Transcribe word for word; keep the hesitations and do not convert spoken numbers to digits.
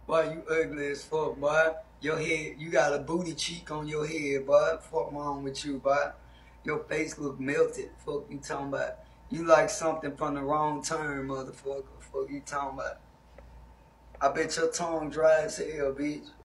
Boy, you ugly as fuck, boy. Your head, you got a booty cheek on your head, boy. Fuck wrong with you, boy. Your face look melted. Fuck you talking about. You like something from the wrong turn, motherfucker. Fuck you talking about. I bet your tongue dry as hell, bitch.